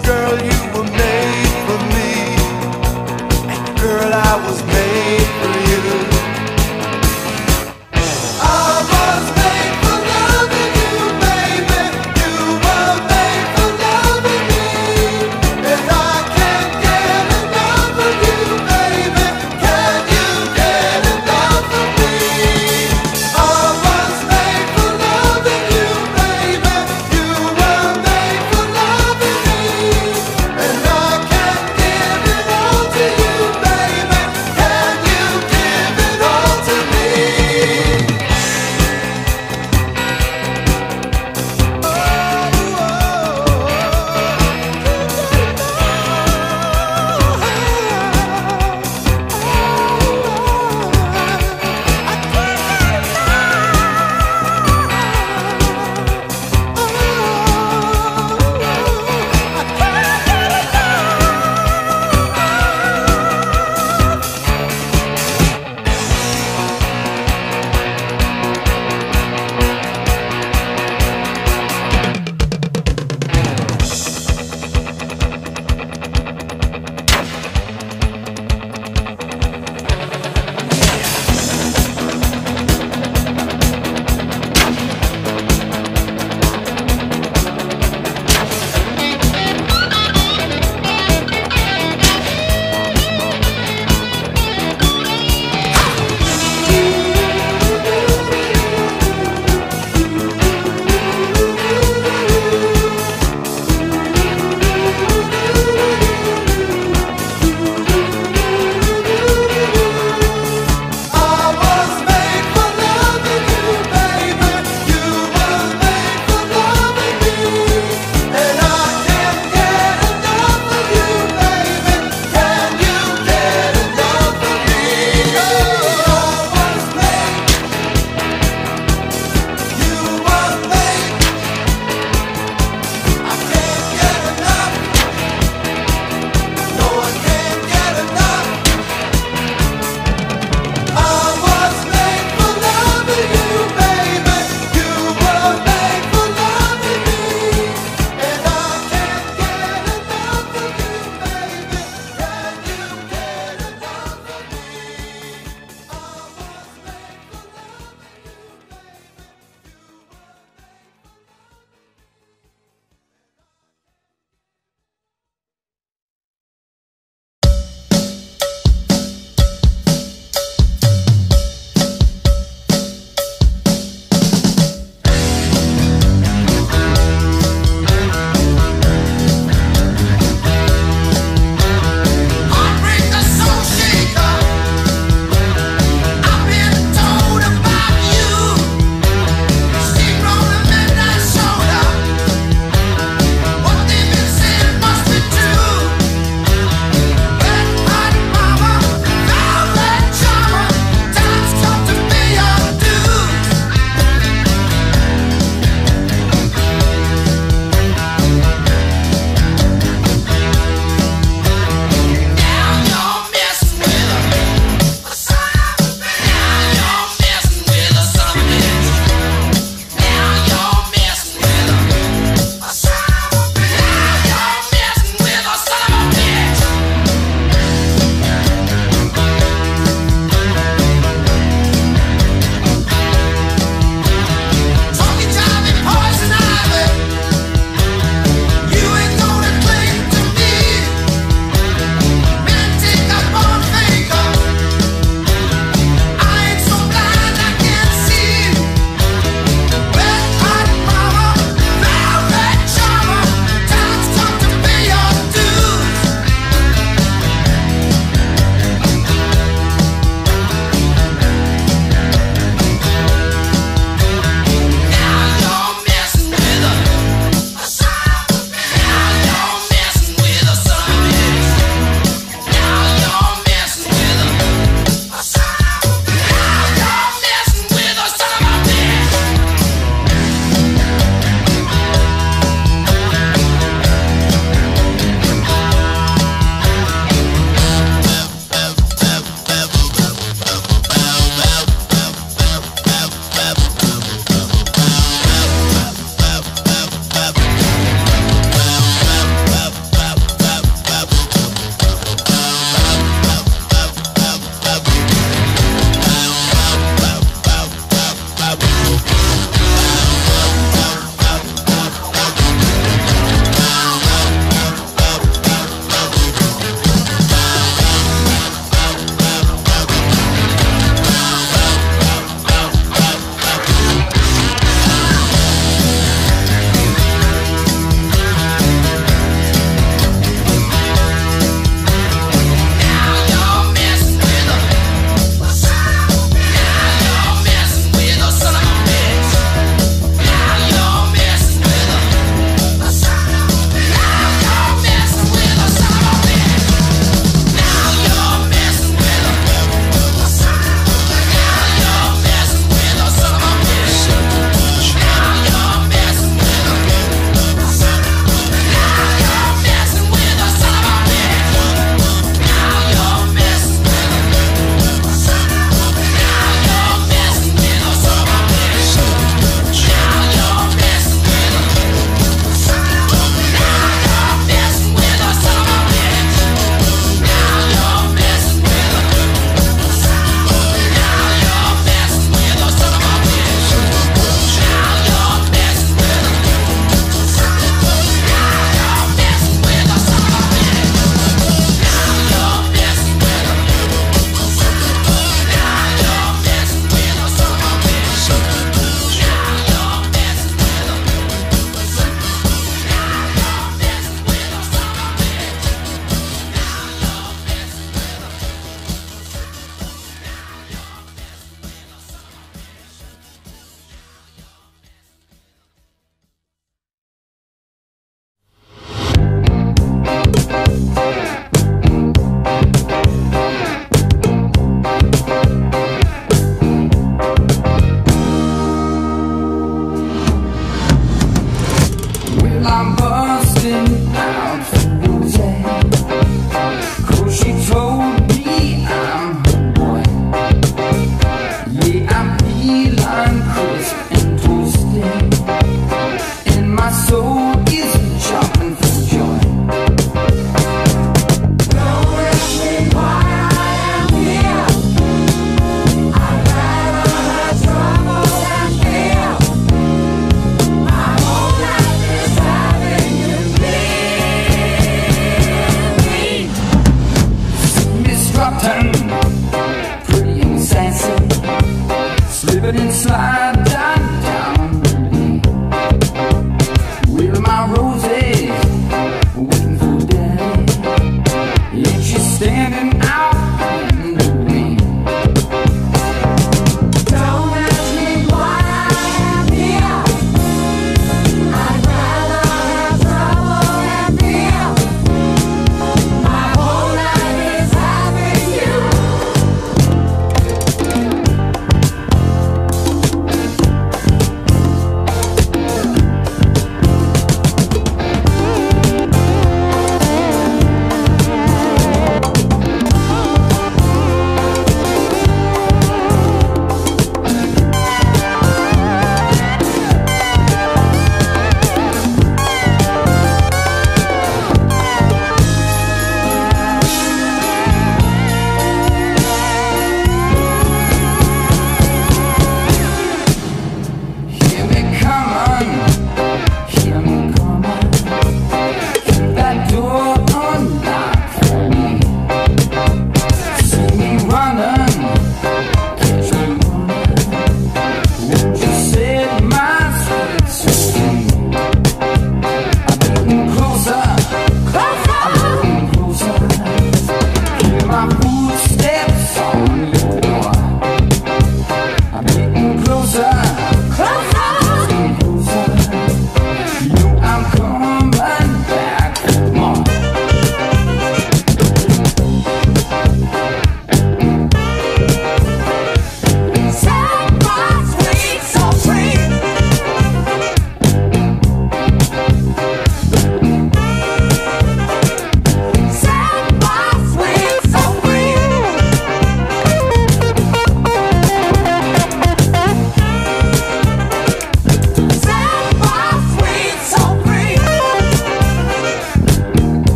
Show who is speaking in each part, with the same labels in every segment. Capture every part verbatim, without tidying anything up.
Speaker 1: Girl, you were made for me. And girl, I was made for you. I was made for loving you, baby. You were made for loving me. And I can't get enough of you, baby. Can you get enough of me? I was made for loving you, baby. You were made for loving me. And I can't give it all to you, baby. Can
Speaker 2: busting out for Rosie, 'cause she told me I'm her boy. Yeah, I'm feeling crisp and twisted, and my soul is jumping for joy. Pretty and sassy, slipping and slide down, down with my rose.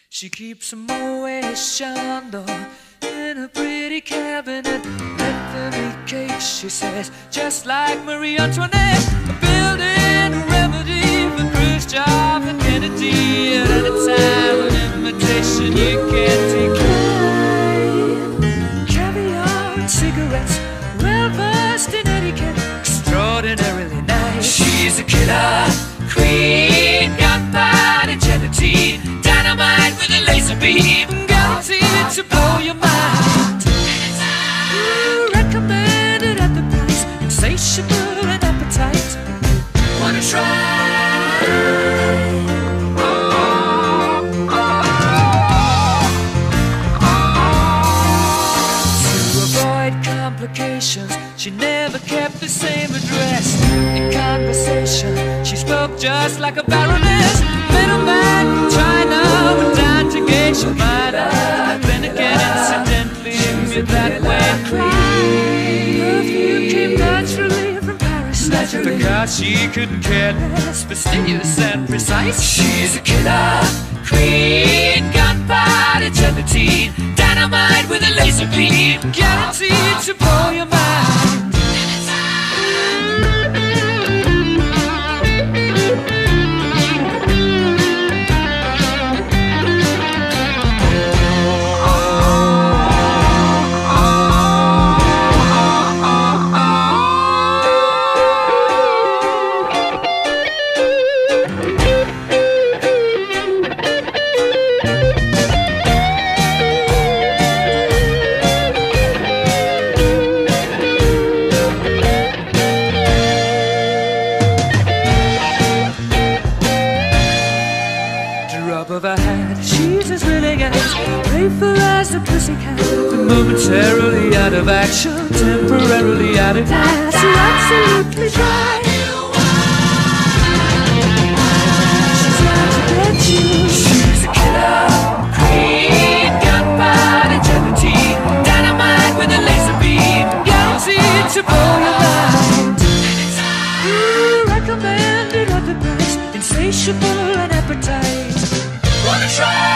Speaker 3: She keeps a Moet Chandon in a pretty cabinet. Let them eat cake, she says, just like Marie Antoinette. Building a remedy for Khrushchev and Kennedy. At any time, an invitation you can't decline. Caviar and cigarettes, well versed in etiquette, extraordinarily nice. She's a killer queen, gunpowder gelatine, dynamite with a laser beam, guaranteed to blow your mind. Ooh, recommended at the price, insatiable and appetite. Wanna try? To avoid complications, she never kept the same address. In conversation, she spoke just like a baroness. Middleman from China went down to gauge your mind. Then again, incidentally, me that way. Perfume came naturally from Paris, naturally, because she couldn't care less, fastidious and precise. She's a killer queen, gunpowder gelatine, dynamite with a laser beam, guaranteed to blow your mind. Momentarily out of action, temporarily out of gas. You're absolutely dry. She's out to get you. She's a killer queen, gunpowder gelatine, dynamite with a laser beam, guaranteed to blow your mind. Ooh, recommended at the price, insatiable and appetite. Wanna try?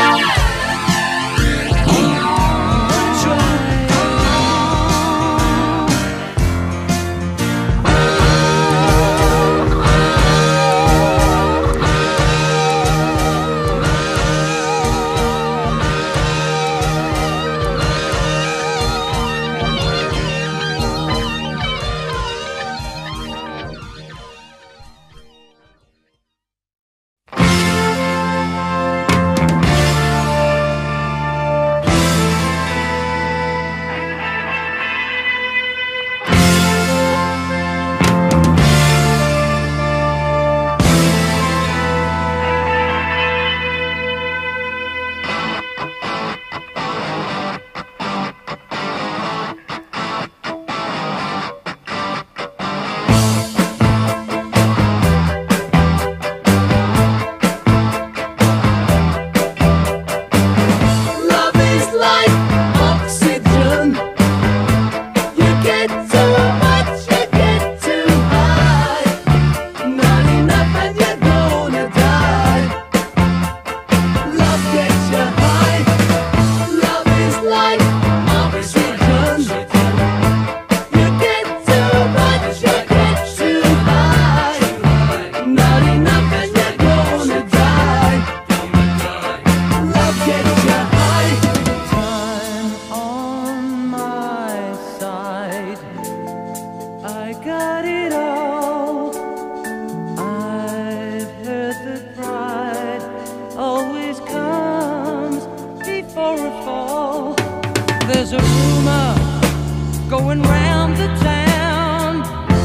Speaker 4: There's a rumor going round the town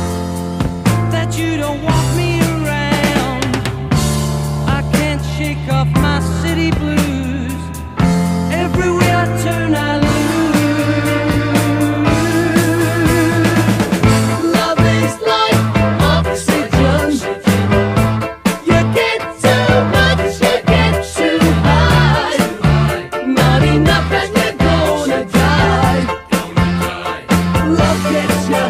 Speaker 4: that you don't want me around. I can't shake off my city blues. Everywhere I turn I lose. Love is like oxygen. You get too much, you get too high. Not enough and you're gonna die. Love gets you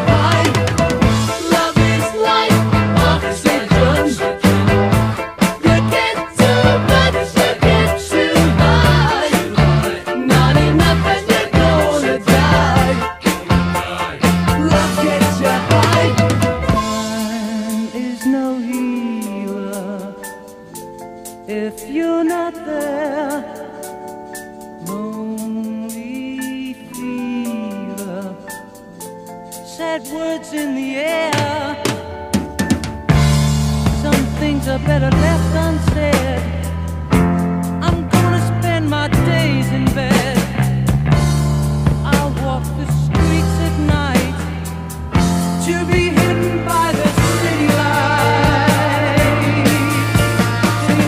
Speaker 4: said words in the air. Some things are better left unsaid. I'm gonna spend my days in bed. I'll walk the streets at night to be hidden by the city lights. City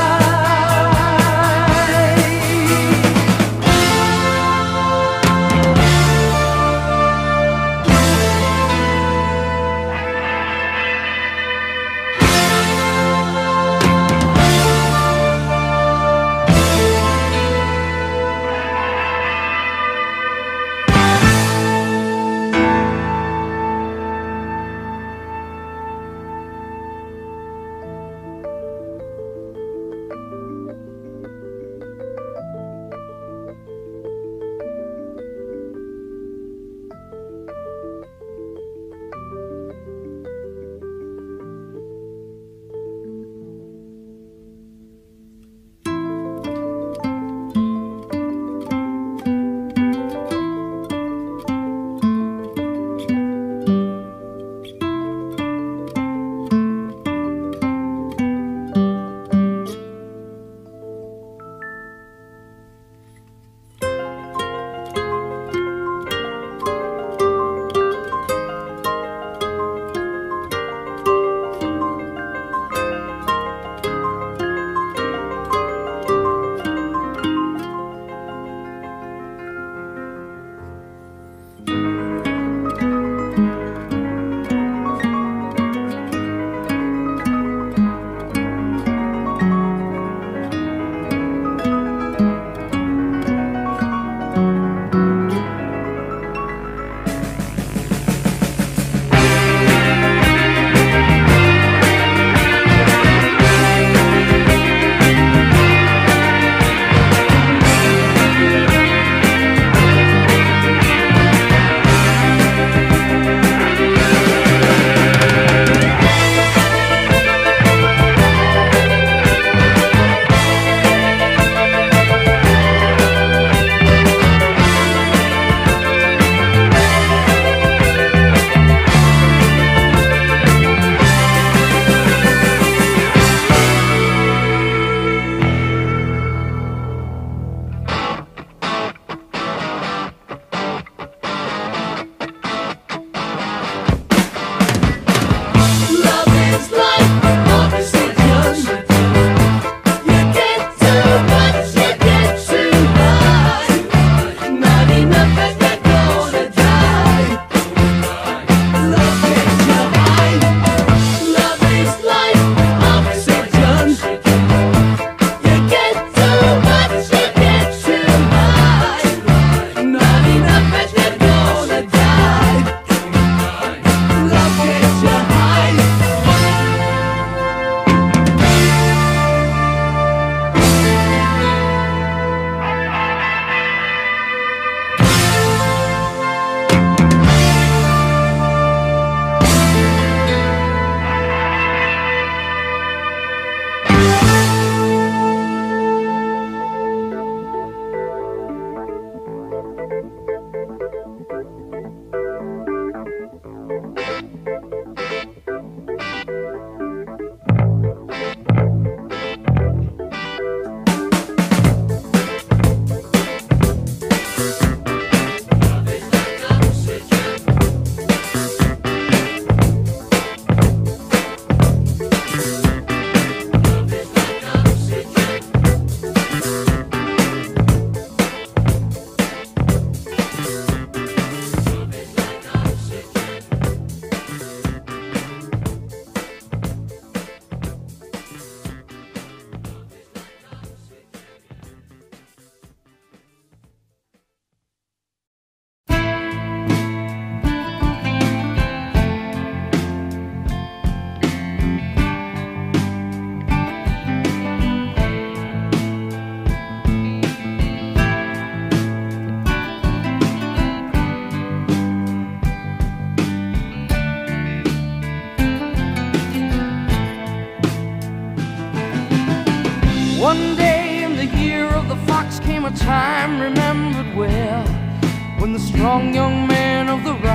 Speaker 4: One day in the year of the fox came a time remembered well, when the strong young man of the rising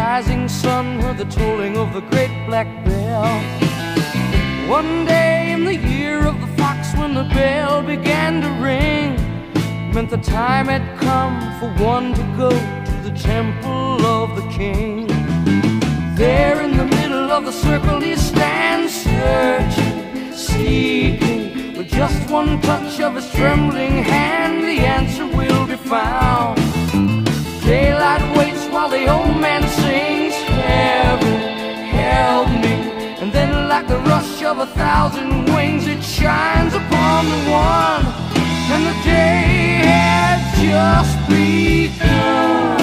Speaker 4: sun heard the tolling of the great black bell. One day in the year of the fox, when the bell began to ring, meant the time had come for one to go to the temple of the king. There in the middle of the circle he stands, searching, seeking. With just one touch of his trembling hand, the answer will be found. Daylight waits while the old man sings, heaven, help me. And then like the rush of a thousand wings, it shines upon the one, and the day had just begun.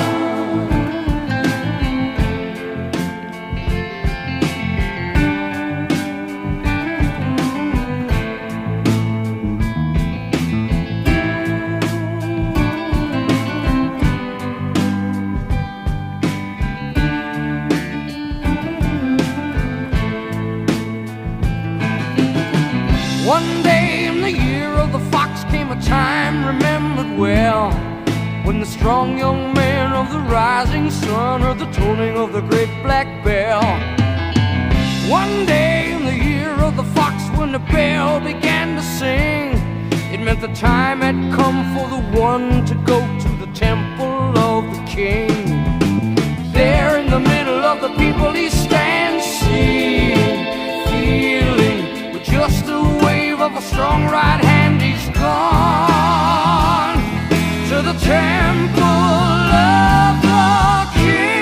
Speaker 4: One day in the year of the fox came a time remembered well, when the strong young man of the rising sun heard the tolling of the great black bell. One day in the year of the fox, when the bell began to sing, it meant the time had come for the one to go to the temple of the king. There in the middle of the people he stands, seeing, feeling, with just a wave of a strong right hand, he's gone to the temple of the king.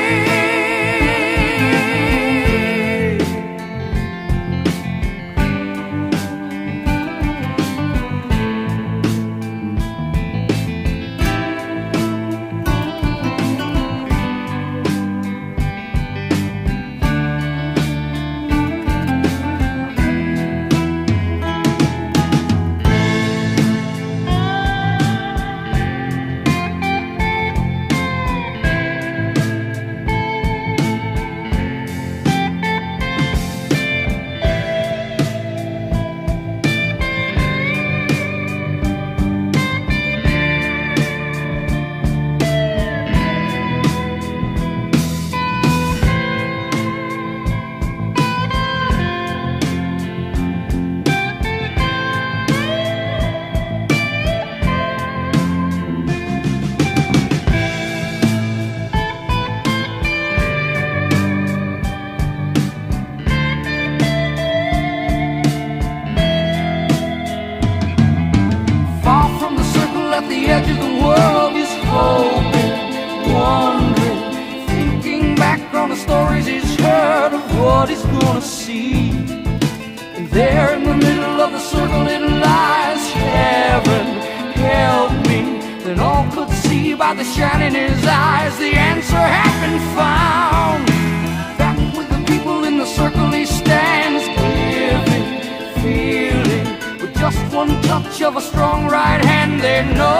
Speaker 4: What he's gonna see, and there in the middle of the circle it lies, heaven, help me. Then all could see by the shine in his eyes, the answer had been found. Back with the people in the circle he stands, giving, feeling, with just one touch of a strong right hand, they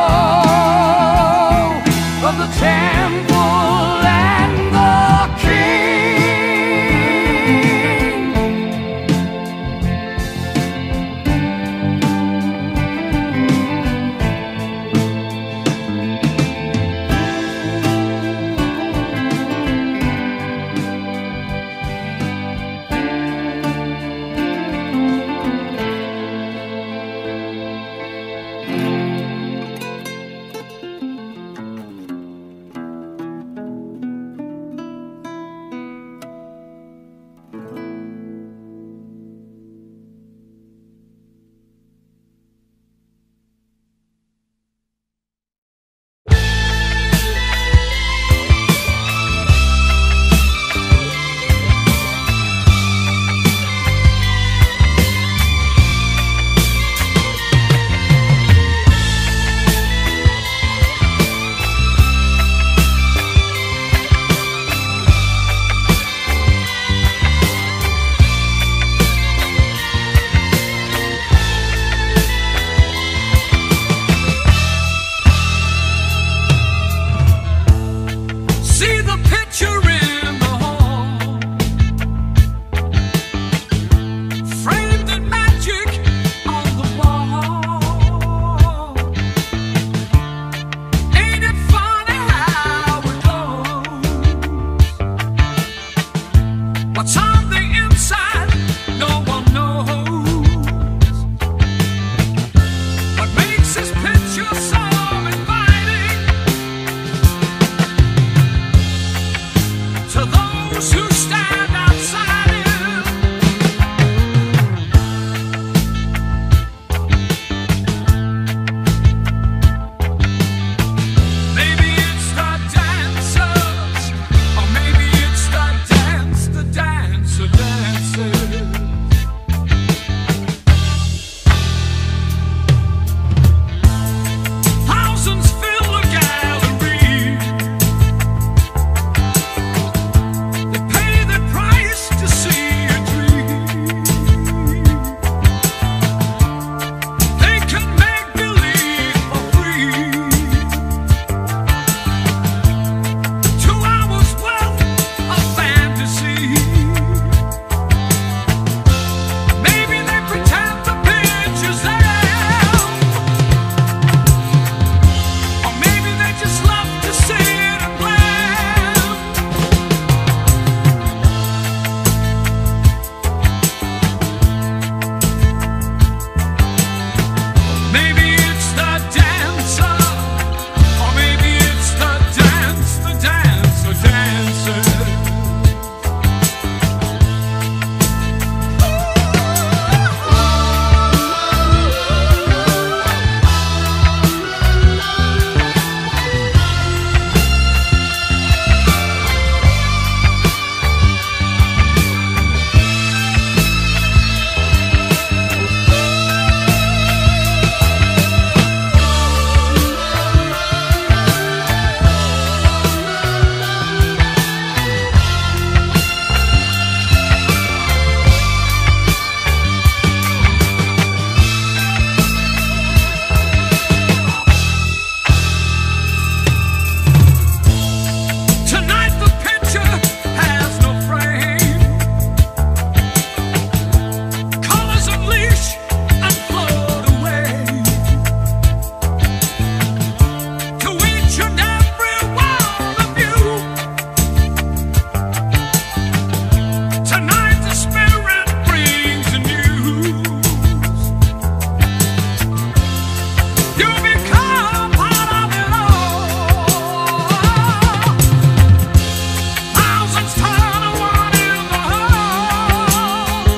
Speaker 4: know of the temple and the king.
Speaker 3: What's on the inside, no one knows. What makes this picture so inviting to those who stand outside it? Maybe it's the dancers, or maybe it's the dance, the dance, the dancers. Thousands fill the gallery. They pay the price to see a dream. They can make believe for free. Two hours worth of fantasy. Maybe they pretend the picture's there, or maybe they just love to see it and blend. Maybe it's the dancer, or maybe it's the dance, the dance, the dancer. Tonight the picture has no frame. Colors unleash and float away to each and every one of you. Tonight the spirit brings the news. You become part of it all. Thousands turn to one in the hall.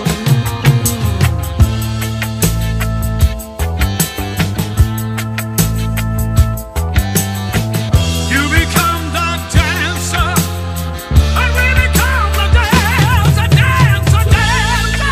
Speaker 3: You become the dancer, and we become the dance, the dance, the dance, the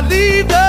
Speaker 1: leave the